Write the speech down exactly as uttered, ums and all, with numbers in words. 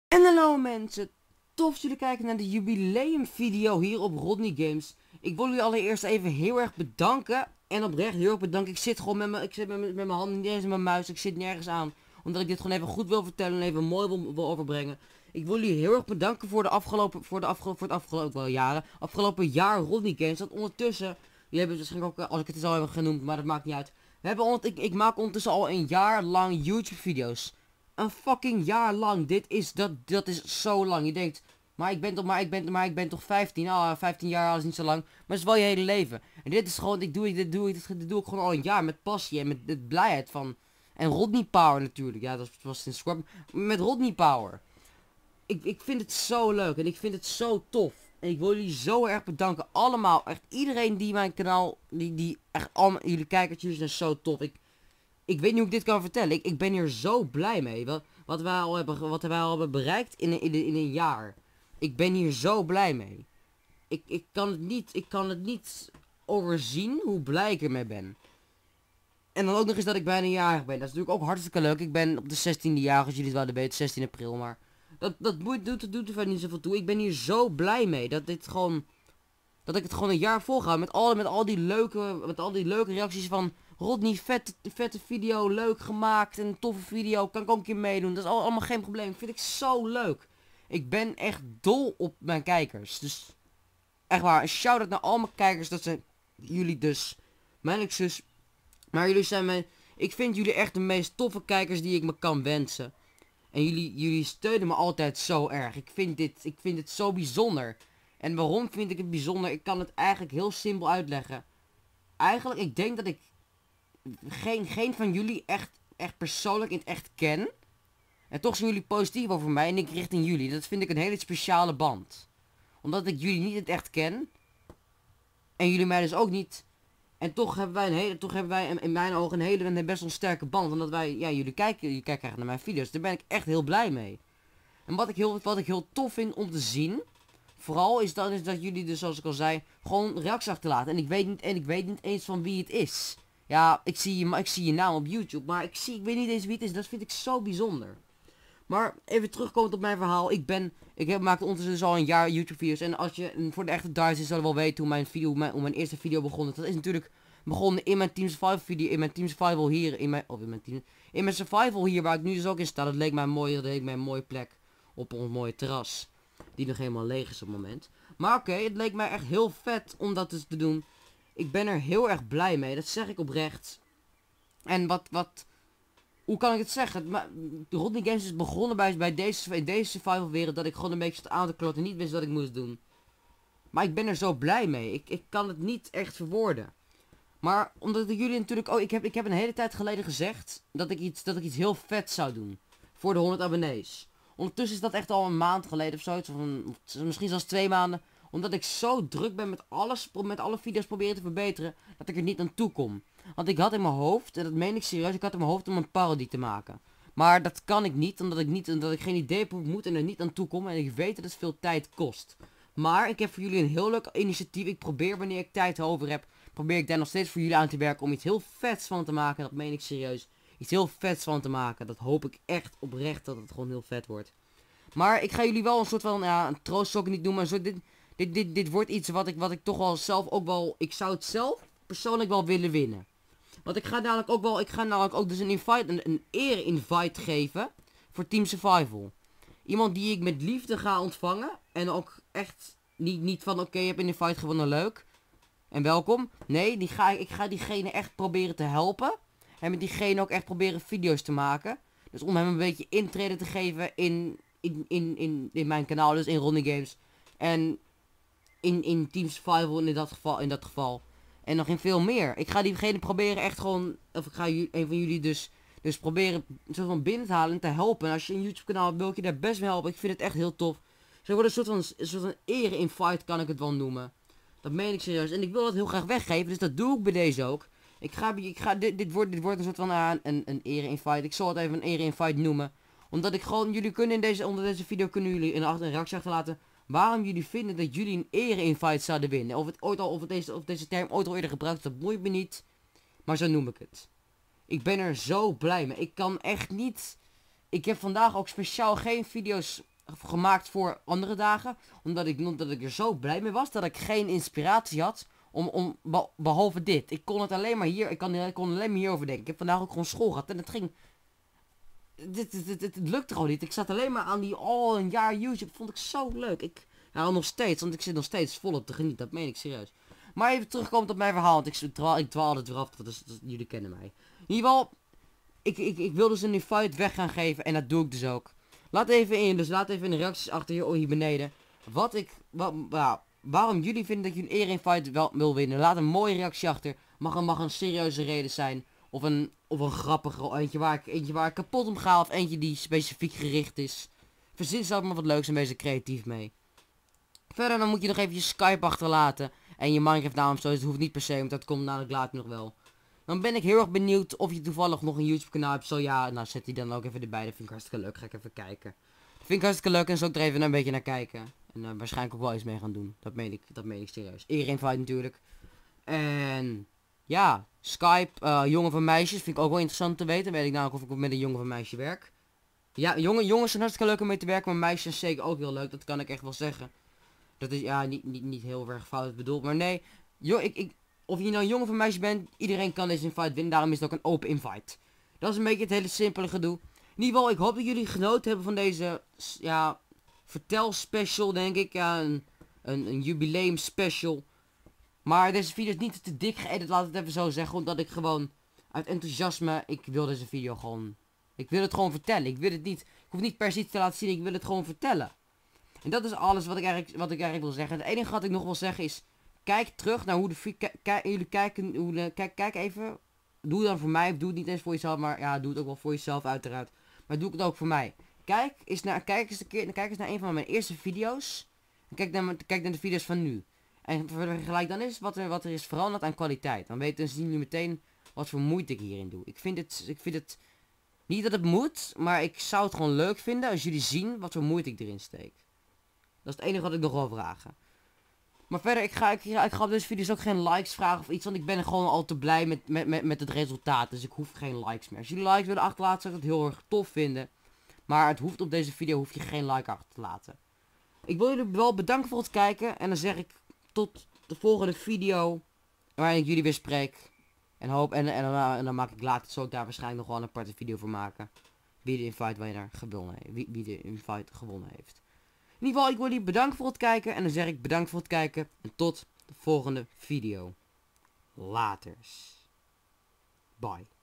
En hallo mensen, tof dat jullie kijken naar de jubileumvideo hier op Rodney Games. Ik wil jullie allereerst even heel erg bedanken. En oprecht heel erg bedanken. Ik zit gewoon met mijn, ik zit met mijn, met mijn handen niet eens in mijn muis. Ik zit nergens aan. Omdat ik dit gewoon even goed wil vertellen en even mooi wil, wil overbrengen. Ik wil jullie heel erg bedanken voor de afgelopen, voor de afgelopen, voor het afgelopen wel, jaren. Afgelopen jaar Rodney Games. Dat ondertussen, jullie hebben het waarschijnlijk ook, als ik het al heb genoemd, maar dat maakt niet uit. We hebben ont, ik, ik maak ondertussen al een jaar lang YouTube video's. Een fucking jaar lang. Dit is, dat, dat is zo lang. Je denkt, maar ik ben toch, maar ik ben, maar ik ben toch vijftien. Ah, vijftien jaar is niet zo lang. Maar het is wel je hele leven. En dit is gewoon, ik doe, dit doe, dit, dit doe ik gewoon al een jaar met passie en met, met blijheid van. En Rodney Power natuurlijk. Ja, dat was in Scrub. Met Rodney Power. Ik, ik vind het zo leuk en ik vind het zo tof. En ik wil jullie zo erg bedanken. Allemaal. Echt iedereen die mijn kanaal, die, die echt allemaal, jullie kijkertjes zijn zo tof. Ik, Ik weet niet hoe ik dit kan vertellen. Ik, ik ben hier zo blij mee. Wat, wat, wij al hebben, wat wij al hebben bereikt in een, in, een, in een jaar. Ik ben hier zo blij mee. Ik, ik, kan het niet, ik kan het niet overzien hoe blij ik ermee ben. En dan ook nog eens dat ik bijna jarig ben. Dat is natuurlijk ook hartstikke leuk. Ik ben op de zestiende jaar, als jullie het wilden weten, zestien april. Maar dat, dat doet, doet, doet er verder niet zoveel toe. Ik ben hier zo blij mee. Dat dit gewoon... Dat ik het gewoon een jaar volga. Met al, met al die leuke, met al die leuke reacties van... Rodney, vette, vette video, leuk gemaakt, een toffe video, kan ik ook een keer meedoen. Dat is allemaal geen probleem, vind ik zo leuk. Ik ben echt dol op mijn kijkers. Dus echt waar, een shout-out naar al mijn kijkers, dat zijn jullie dus. Mijn excuus, maar jullie zijn mijn... Ik vind jullie echt de meest toffe kijkers die ik me kan wensen. En jullie, jullie steunen me altijd zo erg. Ik vind dit, ik vind dit zo bijzonder. En waarom vind ik het bijzonder? Ik kan het eigenlijk heel simpel uitleggen. Eigenlijk, ik denk dat ik... Geen, geen van jullie echt, echt persoonlijk in het echt ken. En toch zijn jullie positief over mij en ik richting jullie. Dat vind ik een hele speciale band. Omdat ik jullie niet in het echt ken. En jullie mij dus ook niet. En toch hebben wij, een hele, toch hebben wij in mijn ogen een hele een best wel sterke band. Omdat wij, ja, jullie kijken, jullie kijken naar mijn video's. Daar ben ik echt heel blij mee. En wat ik heel, wat ik heel tof vind om te zien. Vooral is dat, is dat jullie dus, zoals ik al zei, gewoon reacties achterlaten. En ik weet niet, en ik weet niet eens van wie het is. Ja, ik zie, je, ik zie je naam op YouTube, maar ik, zie, ik weet niet eens wie het is. Dat vind ik zo bijzonder. Maar even terugkomend op mijn verhaal. Ik ben, ik heb, maakte ondertussen dus al een jaar YouTube video's. En als je voor de echte Duitsers zal wel weten hoe mijn video, hoe mijn, hoe mijn eerste video begon. Dat is natuurlijk begonnen in mijn Team Survival video, in mijn Team Survival hier, in mijn, of in mijn team, in mijn Survival hier waar ik nu dus ook in sta. Dat leek mij een mooie, dat leek mij een mooie plek op ons mooie terras. Die nog helemaal leeg is op het moment. Maar oké, okay, het leek mij echt heel vet om dat dus te doen. Ik ben er heel erg blij mee, dat zeg ik oprecht. En wat, wat, hoe kan ik het zeggen? Maar, de Rodney Games is begonnen bij, bij deze, in deze survival wereld dat ik gewoon een beetje zat aan te kloten en niet wist wat ik moest doen. Maar ik ben er zo blij mee, ik, ik kan het niet echt verwoorden. Maar omdat ik jullie natuurlijk, oh ik heb, ik heb een hele tijd geleden gezegd dat ik iets, dat ik iets heel vet zou doen. Voor de honderd abonnees. Ondertussen is dat echt al een maand geleden of zoiets, of, een, of misschien zelfs twee maanden. Omdat ik zo druk ben met alles, met alle video's proberen te verbeteren, dat ik er niet aan toe kom. Want ik had in mijn hoofd, en dat meen ik serieus, ik had in mijn hoofd om een parodie te maken. Maar dat kan ik niet, omdat ik, niet, omdat ik geen idee heb hoe ik moet en er niet aan toe kom. En ik weet dat het veel tijd kost. Maar ik heb voor jullie een heel leuk initiatief. Ik probeer wanneer ik tijd over heb, probeer ik daar nog steeds voor jullie aan te werken om iets heel vets van te maken. Dat meen ik serieus. Iets heel vets van te maken. Dat hoop ik echt oprecht dat het gewoon heel vet wordt. Maar ik ga jullie wel een soort van, ja, een troost zou ik niet noemen, maar zo, dit, dit, dit, dit wordt iets wat ik, wat ik toch wel zelf ook wel, ik zou het zelf persoonlijk wel willen winnen. Want ik ga namelijk ook wel, ik ga namelijk ook dus een invite, een, een eer-invite geven voor Team Survival. Iemand die ik met liefde ga ontvangen en ook echt niet, niet van oké, okay, je hebt een invite gewonnen, leuk. En welkom. Nee, die ga, ik ga diegene echt proberen te helpen. En met diegene ook echt proberen video's te maken. Dus om hem een beetje intrede te geven in, in, in, in, in mijn kanaal, dus in Rodney Games. En in, in Team Survival in dat, geval, in dat geval. En nog in veel meer. Ik ga diegene proberen echt gewoon, of ik ga een van jullie dus, dus proberen een soort van binnen te halen en te helpen. En als je een YouTube kanaal hebt, wil ik je daar best mee helpen. Ik vind het echt heel tof. Zo wordt een soort van, een soort van ere-invite kan ik het wel noemen. Dat meen ik serieus. En ik wil dat heel graag weggeven, dus dat doe ik bij deze ook. Ik ga, ik ga dit, dit, wordt, dit wordt een soort van uh, een, een ere-invite. Ik zal het even een ere-invite noemen. Omdat ik gewoon, jullie kunnen in deze, onder deze video kunnen jullie een, een reactie achterlaten. Waarom jullie vinden dat jullie een ere-invite zouden winnen. Of het ooit al, of, het deze, of deze term ooit al eerder gebruikt, dat boeit me niet. Maar zo noem ik het. Ik ben er zo blij mee. Ik kan echt niet... Ik heb vandaag ook speciaal geen video's gemaakt voor andere dagen. Omdat ik, omdat ik er zo blij mee was dat ik geen inspiratie had. Om, om, behalve dit. Ik kon het alleen maar hier, ik, kan, ik kon alleen maar hierover denken. Ik heb vandaag ook gewoon school gehad en het ging... Dit, dit, dit, dit, het lukte gewoon niet. Ik zat alleen maar aan die al een jaar YouTube. Vond ik zo leuk. Ik hou nog steeds, want ik zit nog steeds volop te genieten. Dat meen ik serieus. Maar even terugkomend op mijn verhaal, want ik dwaal, ik dwaal het weer af. Dus, dus, jullie kennen mij. In ieder geval, ik, ik, ik wil dus een fight weg gaan geven en dat doe ik dus ook. Laat even in, dus laat even in de reacties achter hier, hier beneden. Wat ik, wat, nou, waarom jullie vinden dat je een één fight wel wil winnen. Laat een mooie reactie achter. Mag een, mag een serieuze reden zijn. Of een, of een grappige, eentje waar, ik, eentje waar ik kapot om ga. Of eentje die specifiek gericht is. Verzin zelf maar wat leuks en wees er creatief mee. Verder dan moet je nog even je Skype achterlaten. En je Minecraft naam of zo. Het hoeft niet per se, want dat komt namelijk later nog wel. Dan ben ik heel erg benieuwd of je toevallig nog een YouTube kanaal hebt. Zo ja, nou zet die dan ook even erbij. Dat vind ik hartstikke leuk. Ga ik even kijken. Dat vind ik hartstikke leuk en zal ik er even een beetje naar kijken. En uh, waarschijnlijk ook wel iets mee gaan doen. Dat meen ik, dat meen ik serieus. Iedereen fight natuurlijk. En ja, Skype, uh, jongen van meisjes, vind ik ook wel interessant te weten. Weet ik namelijk of ik met een jongen van meisje werk. Ja, jongen, jongens zijn hartstikke leuk om mee te werken, maar meisjes zijn zeker ook heel leuk. Dat kan ik echt wel zeggen. Dat is ja, niet, niet, niet heel erg fout bedoeld, maar nee. Jo, ik, ik, of je nou een jongen of een meisje bent, iedereen kan deze invite winnen. Daarom is het ook een open invite. Dat is een beetje het hele simpele gedoe. In ieder geval, ik hoop dat jullie genoten hebben van deze, ja, vertel special, denk ik. Ja, een, een, een jubileum special. Maar deze video is niet te dik geëdit, laat het even zo zeggen. Omdat ik gewoon, uit enthousiasme, ik wil deze video gewoon... Ik wil het gewoon vertellen. Ik wil het niet, ik hoef niet per se iets te laten zien, ik wil het gewoon vertellen. En dat is alles wat ik eigenlijk, wat ik eigenlijk wil zeggen. Het enige wat ik nog wil zeggen is, kijk terug naar hoe de jullie kijken, hoe de, kijk, kijk even. Doe het dan voor mij, of doe het niet eens voor jezelf, maar ja, doe het ook wel voor jezelf uiteraard. Maar doe het ook voor mij. Kijk eens naar, kijk eens, een keer, kijk eens naar een van mijn eerste video's. En kijk naar, kijk naar de video's van nu. En vergelijk dan eens wat er, wat er is veranderd aan kwaliteit. Dan weten, dan zien jullie meteen wat voor moeite ik hierin doe. Ik vind het, ik vind het, niet dat het moet, maar ik zou het gewoon leuk vinden als jullie zien wat voor moeite ik erin steek. Dat is het enige wat ik nog wil vragen. Maar verder, ik ga, ik, ja, ik ga op deze video's ook geen likes vragen of iets, want ik ben gewoon al te blij met, met, met, met het resultaat. Dus ik hoef geen likes meer. Als jullie likes willen achterlaten, zou ik het heel erg tof vinden. Maar het hoeft op deze video, hoef je geen like achter te laten. Ik wil jullie wel bedanken voor het kijken. En dan zeg ik tot de volgende video, waarin ik jullie weer spreek. En hoop, en, en, en, en dan maak ik later, zo ik daar waarschijnlijk nog wel een aparte video voor maken. Wie de invite winnaar gewonnen heeft. Wie, wie de invite gewonnen heeft. In ieder geval, ik wil jullie bedanken voor het kijken. En dan zeg ik bedankt voor het kijken. En tot de volgende video. Laters. Bye.